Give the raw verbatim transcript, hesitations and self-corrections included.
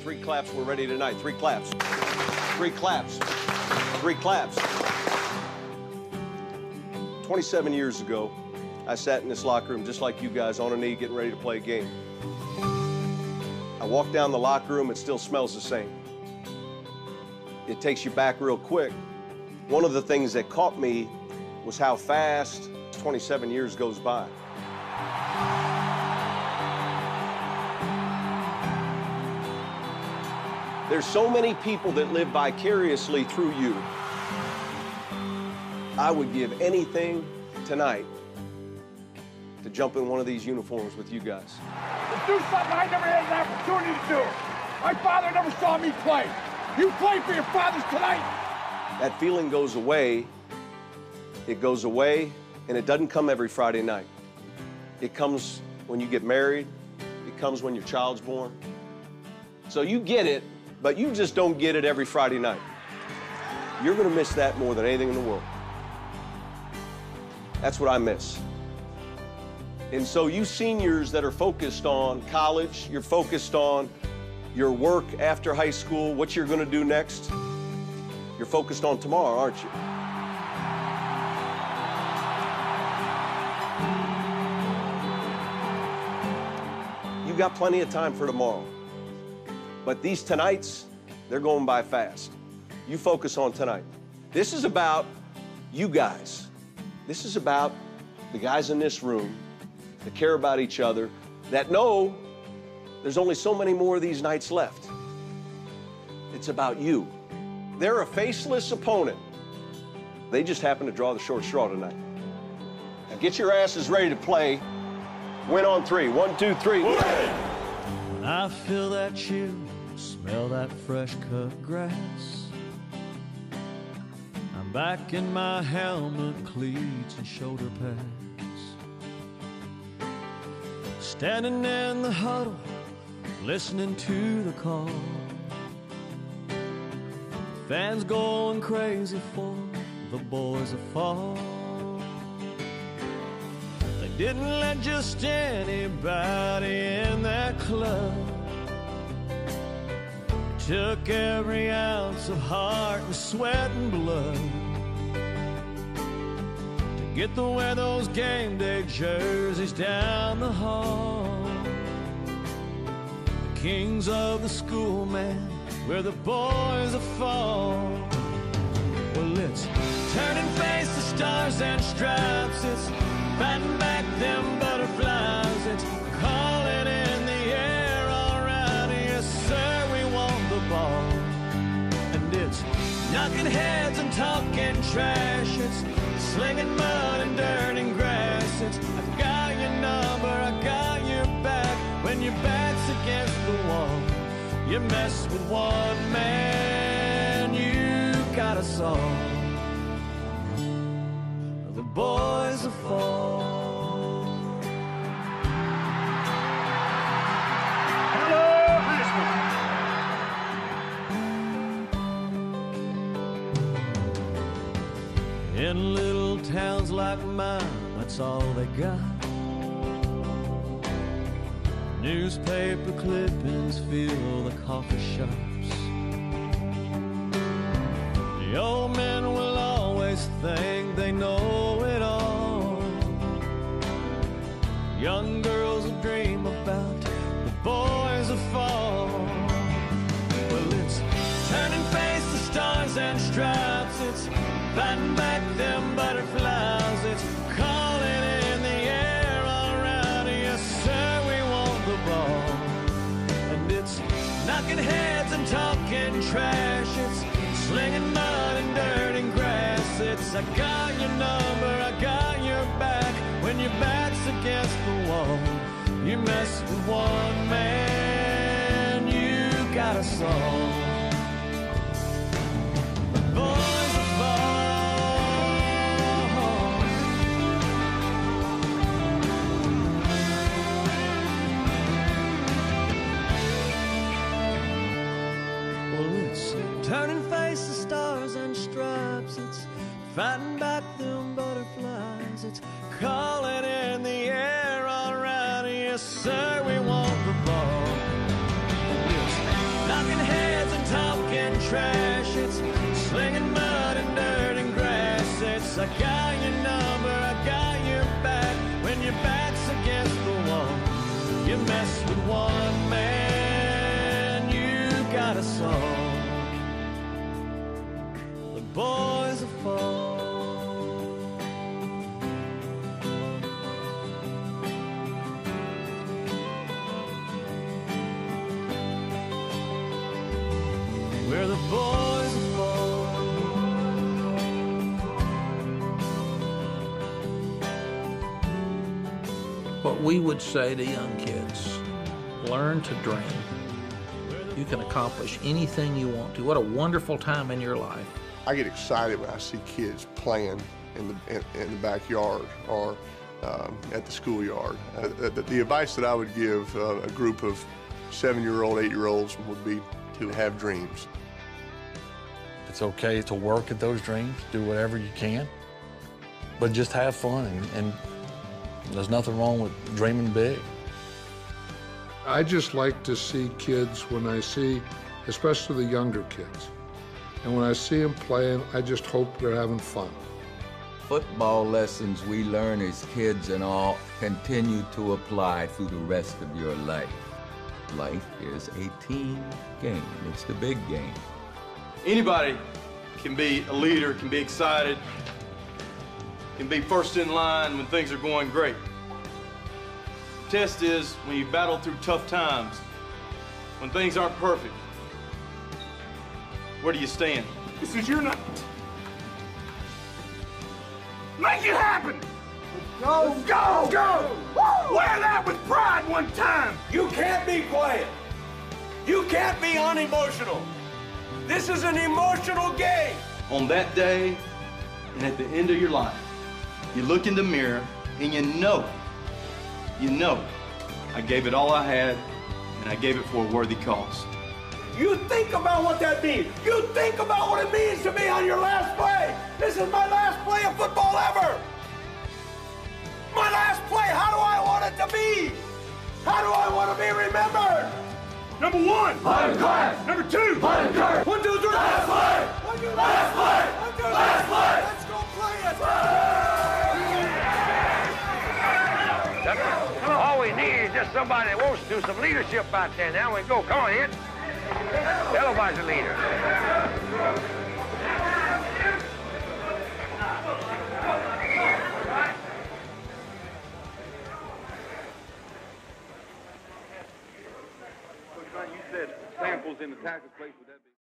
Three claps, we're ready tonight. Three claps. Three claps. Three claps. twenty-seven years ago, I sat in this locker room just like you guys, on a knee, getting ready to play a game. I walked down the locker room, it still smells the same. It takes you back real quick. One of the things that caught me was how fast twenty-seven years goes by. There's so many people that live vicariously through you. I would give anything tonight to jump in one of these uniforms with you guys. To do something I never had an opportunity to do. My father never saw me play. You play for your fathers tonight. That feeling goes away. It goes away, and it doesn't come every Friday night. It comes when you get married. It comes when your child's born. So you get it, but you just don't get it every Friday night. You're gonna miss that more than anything in the world. That's what I miss. And so you seniors that are focused on college, you're focused on your work after high school, what you're gonna do next, you're focused on tomorrow, aren't you? You've got plenty of time for tomorrow. But these tonights, they're going by fast. You focus on tonight. This is about you guys. This is about the guys in this room that care about each other, that know there's only so many more of these nights left. It's about you. They're a faceless opponent. They just happen to draw the short straw tonight. Now get your asses ready to play. Win on three. One, two, three. Win! I feel that chill, smell that fresh cut grass. I'm back in my helmet, cleats, and shoulder pads. Standing in the huddle, listening to the call. Fans going crazy for the boys of fall. They didn't let just anybody in that club. Took every ounce of heart and sweat and blood to get to wear those game day jerseys down the hall. The kings of the school, man, where the boys are fall. Well, it's turn and face the stars and stripes. It's fighting back them butterflies. It's calling in the air, all right, yes sir, we want the ball. And it's knocking heads and talking trash. It's slinging mud and dirt and grass. It's I got your number, I got your back. When your back's against the wall, you mess with one man, you got us all. The boys are fall. Hello, Richmond. In little towns like mine, that's all they got. Newspaper clippings fill the coffee shops. The old men will always think they know it all. Young girls will dream about the boys of fall. Well, it's turn and face the stars and stripes. It's fighting back them butterflies. It's calling in the air, all right, yes sir, we want the ball. And it's knocking heads and talking trash. It's slinging mud and dirt and grass. It's I got your number, I got your back. When your back's against the wall, you mess with one man, you got us all. The boys are fall. Well, it's turn and face the stars and stripes. It's fighting back them butterflies. It's calling in the air, all right, yes sir, we want the ball. It's not 'Cause I got your number, I got your back. When your back's against the wall, you mess with one man, you got a song. The boys are fall. Where the boys are fall. What we would say to young kids, learn to dream. You can accomplish anything you want to. What a wonderful time in your life. I get excited when I see kids playing in the, in, in the backyard or um, at the schoolyard. Uh, the, the advice that I would give uh, a group of seven-year-old, eight-year-olds would be to have dreams. It's okay to work at those dreams, do whatever you can, but just have fun, and, and there's nothing wrong with dreaming big. I just like to see kids when I see, especially the younger kids, and when I see them playing, I just hope they're having fun. Football lessons we learn as kids and all continue to apply through the rest of your life. Life is a team game. It's the big game. Anybody can be a leader, can be excited, can be first in line when things are going great. The test is when you battle through tough times, when things aren't perfect, where do you stand? This is your night. Make it happen! Go! Go! Go! Woo! Wear that with pride one time! You can't be quiet. You can't be unemotional. This is an emotional game. On that day and at the end of your life, you look in the mirror and you know, you know, I gave it all I had and I gave it for a worthy cause. You think about what that means. You think about what it means to be on your last play. This is my last play of football ever. My last play, how do I want it to be? How do I want to be remembered? Number one! Last class! Number two! Last class! One, two, three! Last play! One, two, last play! One, two, last play! Let's go play it! All we need is just somebody that wants to do some leadership out there. Now we go. Come on, Ed. Everybody's a leader. You said samples in the tackle place, would that be?